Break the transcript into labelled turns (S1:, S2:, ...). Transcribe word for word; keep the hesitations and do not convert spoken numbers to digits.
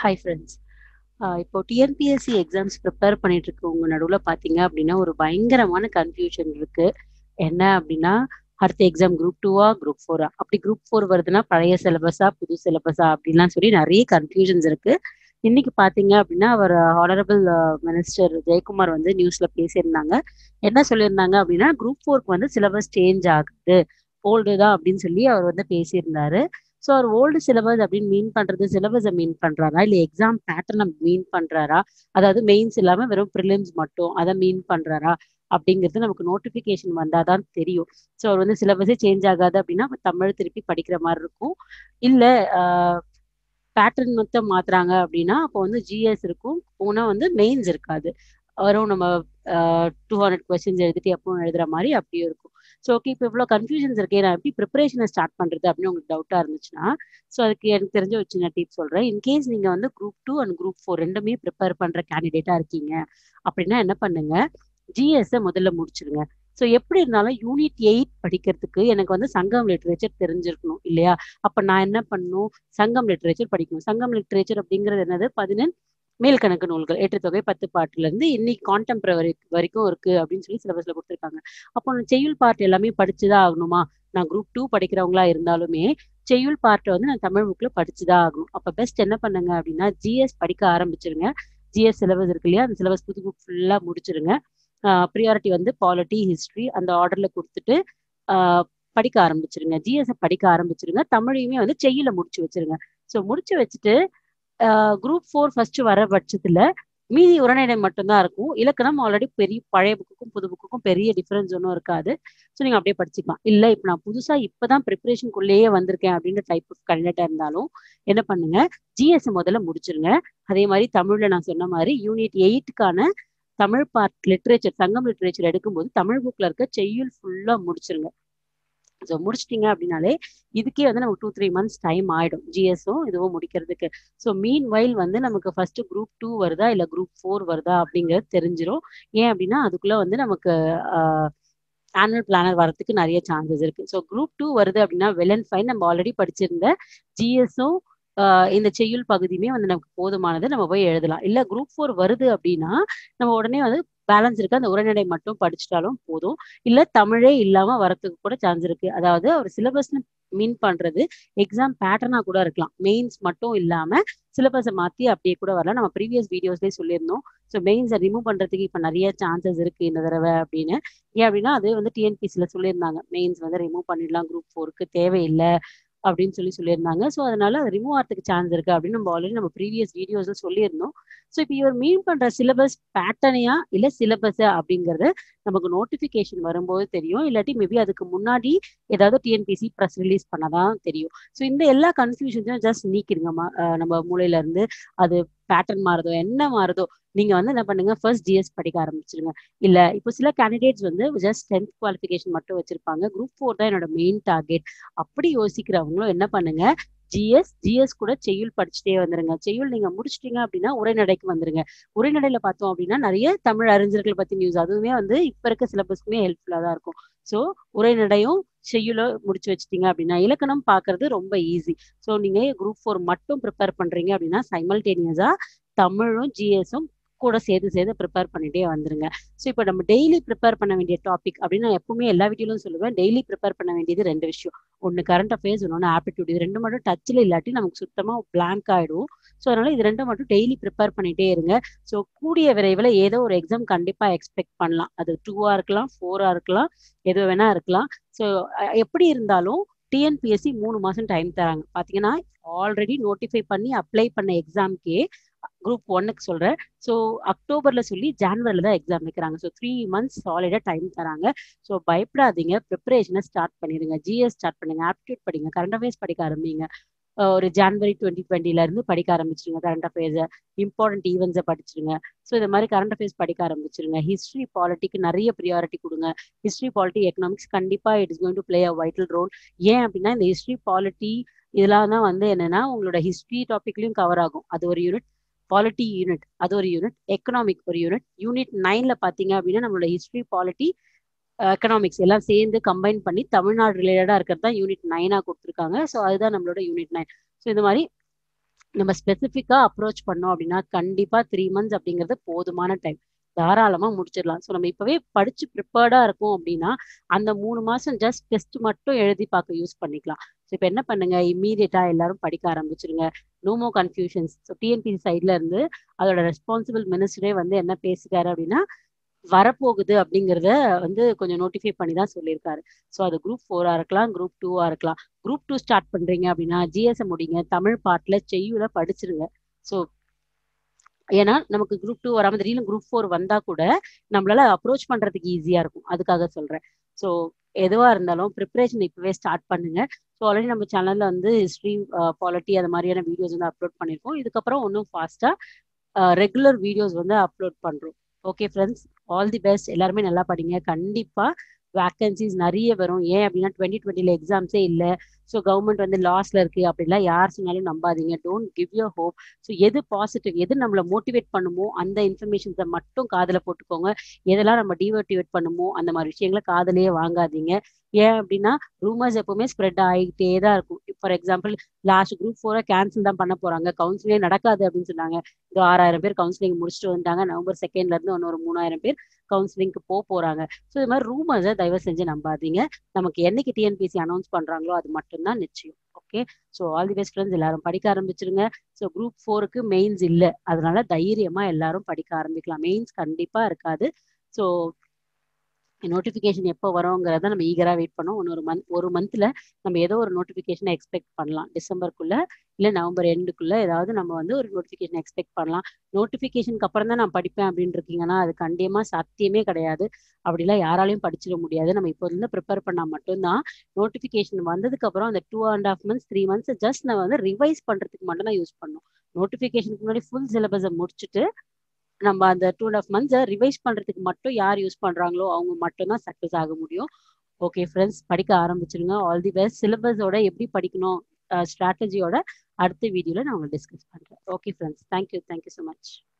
S1: Hi friends. இப்போ TNPSC exams prepare பண்ணிட்டு இருக்கவங்க நடுவில் பார்த்தீங்க அப்படின்னா ஒரு பயங்கரமான கன்ஃபியூஷன் இருக்கு. என்ன அப்படின்னா, அடுத்த எக்ஸாம் குரூப் டூவா குரூப் ஃபோரா, அப்படி குரூப் ஃபோர் வருதுன்னா பழைய சிலபஸா புது சிலபஸா அப்படின்லாம் சொல்லி நிறைய கன்ஃபியூஷன்ஸ் இருக்கு. இன்னைக்கு பார்த்தீங்க அப்படின்னா அவர் ஹானரபிள் மினிஸ்டர் ஜெயக்குமார் வந்து நியூஸ்ல பேசியிருந்தாங்க. என்ன சொல்லியிருந்தாங்க அப்படின்னா, குரூப் ஃபோருக்கு வந்து சிலபஸ் சேஞ்ச் ஆகுது, ஓல்டு தான் அப்படின்னு சொல்லி அவர் வந்து பேசியிருந்தாரு. ஸோ அவர் ஓல்டு சிலபஸ் அப்படின்னு மீன் பண்றது சிலபஸை மீன் பண்றாரா, இல்லை எக்ஸாம் பேட்டர்னை மீன் பண்றாரா, அதாவது மெயின்ஸ் இல்லாம வெறும் ப்ரிலிம்ஸ் மட்டும் அதை மீன் பண்றாரா அப்படிங்கிறது நமக்கு நோட்டிஃபிகேஷன் வந்தாதான் தெரியும். ஸோ அவர் வந்து சிலபஸே சேஞ்ச் ஆகாது அப்படின்னா தமிழ் திருப்பி படிக்கிற மாதிரி இருக்கும். இல்லை பேட்டர்ன் மொத்தம் மாத்துறாங்க அப்படின்னா அப்போ வந்து ஜிஎஸ் இருக்கும், போனா வந்து மெயின்ஸ் இருக்காது, வரும் நம்ம டூ ஹண்ட்ரட் கொஸ்டின்ஸ் எழுதிட்டு எப்பவும் எழுதுற மாதிரி அப்படியும் இருக்கும். ஸோ ஓகே, இப்போ இவ்வளோ கன்ஃபியூஷன்ஸ் இருக்கே, நான் எப்படி ப்ரிப்பரேஷனை ஸ்டார்ட் பண்ணுறது அப்படின்னு உங்களுக்கு டவுட்டாக இருந்துச்சுன்னா, ஸோ அதுக்கு எனக்கு தெரிஞ்ச ஒரு சின்ன டிப் சொல்கிறேன். இன்கேஸ் நீங்கள் வந்து group two and group four ரெண்டுமே ப்ரிப்பேர் பண்ணுற கேண்டிடேட்டாக இருக்கீங்க அப்படின்னா என்ன பண்ணுங்க, ஜிஎஸ்ஸை முதல்ல முடிச்சிருங்க. ஸோ எப்படி இருந்தாலும் யூனிட் எயிட் படிக்கிறதுக்கு எனக்கு வந்து சங்கம் லிட்ரேச்சர் தெரிஞ்சிருக்கணும் இல்லையா? அப்போ நான் என்ன பண்ணணும், சங்கம் லிட்ரேச்சர் படிக்கணும். சங்கம் லிட்ரேச்சர் அப்படிங்கிறது என்னது, பதினெண் மேல்கணக்கு நூல்கள், எட்டு தொகை பத்து பாட்டுல இருந்து இன்னைக்கு கான்டெம்பரரி வரைக்கும் இருக்கு அப்படின்னு சொல்லி சிலபஸ்ல கொடுத்துருக்காங்க. அப்போ நான் செய்யுள் பார்ட் எல்லாமே படிச்சுதான் ஆகணுமா? நான் குரூப் டூ படிக்கிறவங்களா இருந்தாலுமே செய்யுள் பார்ட்டை வந்து நான் தமிழ் புக்ல படிச்சுதான் ஆகணும். அப்ப பெஸ்ட் என்ன பண்ணுங்க அப்படின்னா, ஜிஎஸ் படிக்க ஆரம்பிச்சிருங்க. ஜிஎஸ் சிலபஸ் இருக்கு இல்லையா, அந்த சிலபஸ் புது புக் ஃபுல்லா முடிச்சிருங்க. ப்ரியாரிட்டி வந்து பாலிட்டி ஹிஸ்டரி அந்த ஆர்டர்ல கொடுத்துட்டு ஆஹ் படிக்க ஆரம்பிச்சிருங்க. ஜிஎஸ் படிக்க ஆரம்பிச்சிருங்க. தமிழையுமே வந்து செய்யுள முடிச்சு வச்சிருங்க. ஸோ முடிச்சு வச்சுட்டு குரூப் ஃபோர் ஃபர்ஸ்ட் வர பட்சத்துல மீதி உரைநடை மட்டும்தான் இருக்கும். இலக்கணம் ஆல்ரெடி பெரிய பழைய புக்குக்கும் புது புக்குக்கும் பெரிய டிஃபரன்ஸ் ஒன்றும் இருக்காது. ஸோ நீங்க அப்படியே படிச்சுக்கலாம். இல்லை இப்போ நான் புதுசா இப்பதான் ப்ரிப்பரேஷனுக்குள்ளேயே வந்திருக்கேன் அப்படின்ற டைப் ஆஃப் கேண்டிடேட்டா இருந்தாலும் என்ன பண்ணுங்க, ஜிஎஸ் முதல்ல முடிச்சிருங்க. அதே மாதிரி தமிழ்ல நான் சொன்ன மாதிரி யூனிட் எயிட்டுக்கான Tamil part literature Sangam literature எடுக்கும்போது தமிழ் புக்ல இருக்க செய்யுள் ஃபுல்லா முடிச்சிருங்க. ஸோ முடிச்சிட்டிங்க அப்படின்னாலே இதுக்கே வந்து நமக்கு டூ த்ரீ மந்த்ஸ் டைம் ஆயிடும் ஜிஎஸும் இதுவும் முடிக்கிறதுக்கு. ஸோ மீன் வைல் வந்து நமக்கு ஃபர்ஸ்ட் குரூப் டூ வருதா இல்லை குரூப் ஃபோர் வருதா அப்படிங்கிறது தெரிஞ்சிடும். ஏன் அப்படின்னா அதுக்குள்ள வந்து நமக்கு ஆனுவல் பிளானர் வரதுக்கு நிறைய சான்சஸ் இருக்கு. ஸோ குரூப் டூ வருது அப்படின்னா வெல் அண்ட் ஃபைன், நம்ம ஆல்ரெடி படிச்சிருந்த ஜிஎஸும் இந்த செய்யுள் பகுதியுமே வந்து நமக்கு போதுமானது, நம்ம போய் எழுதலாம். இல்லை குரூப் ஃபோர் வருது அப்படின்னா நம்ம உடனே வந்து பேலன்ஸ் இருக்கு அந்த உரைநடை மட்டும் படிச்சுட்டாலும் போதும். இல்லை தமிழே இல்லாம வரத்துக்கு கூட சான்ஸ் இருக்கு. அதாவது ஒரு சிலபஸ்ல மீன் பண்றது எக்ஸாம் பேட்டர்னா கூட இருக்கலாம், மெயின்ஸ் மட்டும் இல்லாம சிலபஸை மாத்தி அப்படியே கூட வரலாம். நம்ம ப்ரீவியஸ் வீடியோஸ்லேயே சொல்லியிருந்தோம். ஸோ மெயின்ஸை ரிமூவ் பண்றதுக்கு இப்போ நிறைய சான்சஸ் இருக்கு இந்த தடவை அப்படின்னு. ஏன் அப்படின்னா அது வந்து டிஎன்பிசியில் சொல்லியிருந்தாங்க, மெயின்ஸ் வந்து ரிமூவ் பண்ணிடலாம், குரூப் ஃபோருக்கு தேவையில்லை அப்படின்னு சொல்லி சொல்லியிருந்தாங்க. ஸோ அதனால அது ரிமூவ் ஆகிறதுக்கு சான்ஸ் இருக்கு அப்படின்னு நம்ம ஆல்ரெடி நம்ம ப்ரீவியஸ் வீடியோஸ்ல சொல்லியிருந்தோம். ஸோ இப்போ இவர் மீன் பண்ற சிலபஸ் பேட்டர்னையா இல்லை சிலபஸா அப்படிங்கிறது நமக்கு நோட்டிஃபிகேஷன் வரும்போது தெரியும். இல்லாட்டி மேபி அதுக்கு முன்னாடி ஏதாவது டிஎன்பிசி ப்ரெஸ் ரிலீஸ் பண்ணதான் தெரியும். ஸோ இந்த எல்லா கன்ஃபியூஷன்ஸையும் ஜஸ்ட் நீக்கிடுங்க நம்ம மூளையில இருந்து. அது பேட்டர்ன் மாறுதோ என்ன மாறுதோ நீங்க வந்து என்ன பண்ணுங்க, ஃபர்ஸ்ட் ஜிஎஸ் படிக்க ஆரம்பிச்சிருங்க. இல்ல இப்போ சில கேண்டிடேட்ஸ் வந்து ஜஸ்ட் டென்த் குவாலிஃபிகேஷன் மட்டும் வச்சிருப்பாங்க, குரூப் ஃபோர் தான் என்னோட மெயின் டார்கெட் அப்படி யோசிக்கிறவங்களும் என்ன பண்ணுங்க, ஜிஎஸ் ஜிஎஸ் கூட செய்யுள் படிச்சுட்டே வந்துருங்க. செய்யுள் நீங்க முடிச்சிட்டீங்க அப்படின்னா உரைநடைக்கு வந்துருங்க. உரைநடையில பார்த்தோம் அப்படின்னா நிறைய தமிழ் அறிஞர்கள் பத்தி நியூஸ், அதுவுமே வந்து இப்ப இருக்க சிலபஸ்க்குமே ஹெல்ப்ஃபுல்லா தான் இருக்கும். ஸோ உரைநடையும் செய்யுள முடிச்சு வச்சுட்டீங்க அப்படின்னா இலக்கணம் பார்க்கறது ரொம்ப ஈஸி. ஸோ நீங்க குரூப் ஃபோர் மட்டும் ப்ரிப்பேர் பண்றீங்க அப்படின்னா சைமல்டேனியஸா தமிழும் ஜிஎஸும் கூட சேர்த்து சேர்த்து ப்ரிப்பேர் பண்ணிட்டே வந்துருங்க. ஸோ இப்போ நம்ம டெய்லி ப்ரிப்பேர் பண்ண வேண்டிய டாபிக் அப்படின்னு நான் எப்பவுமே எல்லா வீடியோலும் சொல்லுவேன், டெய்லி ப்ரிப்பேர் பண்ண வேண்டியது ரெண்டு விஷயம். ஒன்று கரண்ட் அஃபேர்ஸ், இன்னொன்று ஆப்டிடியூட். இது ரெண்டு மட்டும் டச்சில் இல்லாட்டி நமக்கு சுத்தமாக பிளாங்க் ஆகிடும். ஸோ அதனால இது ரெண்டும் மட்டும் டெய்லி ப்ரிப்பேர் பண்ணிட்டே இருங்க. ஸோ கூடிய விரைவில் ஏதோ ஒரு எக்ஸாம் கண்டிப்பாக எக்ஸ்பெக்ட் பண்ணலாம். அது டூவா இருக்கலாம், ஃபோரா இருக்கலாம், எது வேணா இருக்கலாம். ஸோ எப்படி இருந்தாலும் டிஎன்பிஎஸ்சி மூணு மாசம் டைம் தராங்க. பாத்தீங்கன்னா ஆல்ரெடி நோட்டிஃபை பண்ணி அப்ளை பண்ண எக்ஸாம்க்கே குரூப் ஒன்னுக்கு சொல்றேன். ஸோ அக்டோபர்ல சொல்லி ஜான்வரில தான் எக்ஸாம் வைக்கிறாங்க. ஸோ த்ரீ மந்த்ஸ் சாலிடா டைம் தராங்க. ஸோ பயப்படாதீங்க, ப்ரிப்பரேஷனை ஸ்டார்ட் பண்ணிடுங்க. ஜிஎஸ் ஸ்டார்ட் பண்ணுங்க, ஆப்டிடியூட் படிங்க, கரண்ட் அஃபேர்ஸ் படிக்க ஆரம்பிங்க. ஒரு ஜான்வரி டுவெண்ட்டி டுவெண்ட்டில இருந்து படிக்க ஆரம்பிச்சிருங்க. கரண்ட் அஃபேர்ஸை இம்பார்ட்டன்ட் ஈவெண்ட்ஸை படிச்சிருங்க. ஸோ இந்த மாதிரி கரண்ட் அஃபேர்ஸ் படிக்க ஆரம்பிச்சிருங்க. ஹிஸ்ட்ரி பாலிட்டிக்கு நிறைய ப்ரியாரிட்டி கொடுங்க. ஹிஸ்ட்ரி பாலிட்டி எக்கனாமிக்ஸ் கண்டிப்பா it is going to play a vital role. ஏன் அப்படின்னா இந்த ஹிஸ்ட்ரி பாலிட்டி இதெல்லாம் தான் வந்து என்னன்னா உங்களோட ஹிஸ்ட்ரி டாபிக்லயும் கவர் ஆகும். அது ஒரு யூனிட், பாலிட்டி யூனிட் அது ஒரு யூனிட், எக்கனாமிக் ஒரு யூனிட். யூனிட் நைன்ல பாத்தீங்க அப்படின்னா நம்மளோட ஹிஸ்ட்ரி பாலிட்டி எக்கனாமிக்ஸ் எல்லாம் சேர்ந்து கம்பைன் பண்ணி தமிழ்நாடு ரிலேட்டடா இருக்கிறது தான் யூனிட் நைனா கொடுத்துருக்காங்க. ஸோ அதுதான் நம்மளோட யூனிட் நைன். ஸோ இந்த மாதிரி நம்ம ஸ்பெசிஃபிக்கா அப்ரோச் பண்ணோம் அப்படின்னா கண்டிப்பா த்ரீ மந்த்ஸ் அப்படிங்கிறது போதுமான டைம். தாராளமா முடிச்சிடலாம். ஸோ நம்ம இப்பவே படிச்சு ப்ரிப்பேர்டா இருக்கோம் அப்படின்னா அந்த மூணு மாசம் ஜஸ்ட் டெஸ்ட் மட்டும் எழுதி பார்க்க யூஸ் பண்ணிக்கலாம். ஸோ இப்போ என்ன பண்ணுங்க, இம்மீடியட்டா எல்லாரும் படிக்க ஆரம்பிச்சிருங்க. நோ மோ கன்ஃபியூஷன்ஸ். ஸோ டிஎன்பிசி சைட்ல இருந்து அதோட ரெஸ்பான்சிபிள் மினிஸ்டரே வந்து என்ன பேசிட்டாரு அப்படின்னா வரப்போகுது அப்படிங்கிறத வந்து கொஞ்சம் நோட்டிஃபை பண்ணி தான் சொல்லியிருக்காரு. ஸோ அது குரூப் ஃபோரா இருக்கலாம், குரூப் டூவா இருக்கலாம். குரூப் டூ ஸ்டார்ட் பண்றீங்க அப்படின்னா ஜிஎஸ்எம் முடிங்க, தமிழ் பாட்டுல செய்யுல படிச்சிருங்க. ஸோ ஏன்னா நமக்கு குரூப் டூ வராம திடீர்னு குரூப் ஃபோர் வந்தா கூட நம்மளால அப்ரோச் பண்றதுக்கு ஈஸியா இருக்கும். அதுக்காக சொல்றேன். ஸோ எதுவா இருந்தாலும் ப்ரிப்பரேஷன் இப்பவே ஸ்டார்ட் பண்ணுங்க. ஸோ ஆல்ரெடி நம்ம சேனல்ல வந்து ஹிஸ்ட்ரி, பாலிட்டி அது மாதிரியான வீடியோஸ் வந்து அப்லோட் பண்ணியிருக்கோம். இதுக்கப்புறம் இன்னும் ஃபாஸ்டா ரெகுலர் வீடியோஸ் வந்து அப்லோட் பண்றோம். Okay friends, all the best. எல்லாருமே நல்லா படிங்க. கண்டிப்பா வேக்கன்சிஸ் நிறைய வரும். ஏன் அப்படின்னா டுவெண்ட்டி டுவெண்ட்டில எக்ஸாம்ஸே இல்லை. ஸோ கவர்மெண்ட் வந்து லாஸ்ல இருக்கு அப்படிலாம் யார் சொன்னாலும் நம்பாதீங்க. Don't give your hope. So எது பாசிட்டிவ், எது நம்மளை மோட்டிவேட் பண்ணுமோ அந்த இன்ஃபர்மேஷன்ஸை மட்டும் காதில் போட்டுக்கோங்க. எதெல்லாம் நம்ம டிமோட்டிவேட் பண்ணுமோ அந்த மாதிரி விஷயங்களை காதலையே வாங்காதீங்க. ஏன் அப்படின்னா ரூமர்ஸ் எப்பவுமே ஸ்ப்ரெட் ஆகிட்டே தான் இருக்கும். ஃபார் எக்ஸாம்பிள் லாஸ்ட் குரூப் ஃபோரை கேன்சல் தான் பண்ண போறாங்க, கவுன்சிலே நடக்காது அப்படின்னு சொன்னாங்க. இது ஆறாயிரம் பேர் கவுன்சிலிங் முடிச்சுட்டு வந்துட்டாங்க. நவம்பர் செகண்ட்ல இருந்து இன்னொரு மூணாயிரம் பேர் கவுன்சிலிங்க்கு போக போறாங்க. ஸோ இது மாதிரி ரூமர்ஸை தயவு செஞ்சு நம்பாதீங்க. நமக்கு என்னைக்கு டிஎன்பிசி அனௌன்ஸ் பண்றாங்களோ அது மட்டும்தான் நிச்சயம். Okay, so all the best friends. எல்லாரும் படிக்க ஆரம்பிச்சிருங்க. ஸோ குரூப் ஃபோருக்கு மெயின்ஸ் இல்லை, அதனால தைரியமா எல்லாரும் படிக்க ஆரம்பிக்கலாம். மெயின்ஸ் கண்டிப்பா இருக்காது. ஸோ நோட்டிஃபிகேஷன் எப்போ வருங்கிறத நம்ம ஈகரா வெயிட் பண்ணோம். இன்னொரு மந்த் ஒரு மந்த்ல நம்ம ஏதோ ஒரு நோட்டிஃபிகேஷனை எக்ஸ்பெக்ட் பண்ணலாம். டிசம்பருக்குள்ள இல்லை நவம்பர் எண்டுக்குள்ள ஏதாவது நம்ம வந்து ஒரு நோட்டிஃபிகேஷன் எக்ஸ்பெக்ட் பண்ணலாம். நோட்டிஃபிகேஷனுக்கு அப்புறம் தான் நான் படிப்பேன் அப்படின்னு இருக்கீங்கன்னா அது கண்டிப்பா சாத்தியமே கிடையாது. அப்படிலாம் யாராலையும் படிச்சிட முடியாது. நம்ம இப்போ இருந்து ப்ரிப்பேர் பண்ணா மட்டும்தான் நோட்டிஃபிகேஷன் வந்ததுக்கு அப்புறம் அந்த two and half months three months just நம்ம வந்து ரிவைஸ் பண்றதுக்கு மட்டும் தான் யூஸ் பண்ணணும். நோட்டிஃபிகேஷனுக்கு முன்னாடி ஃபுல் சிலபஸை முடிச்சுட்டு நம்ம அந்த டூ அண்ட் ஆஃப் மந்த்ஸை ரிவைஸ் பண்றதுக்கு மட்டும் யார் யூஸ் பண்றாங்களோ அவங்க மட்டும்தான் சக்சஸ் ஆக முடியும். ஓகே ஃப்ரெண்ட்ஸ், படிக்க ஆரம்பிச்சிருங்க. All the best. சிலபஸோட எப்படி படிக்கணும் ஸ்ட்ராட்டஜியோட அடுத்த வீடியோல நான் உங்களுக்கு டிஸ்கஸ் பண்றேன். Okay friends, thank you thank you so much.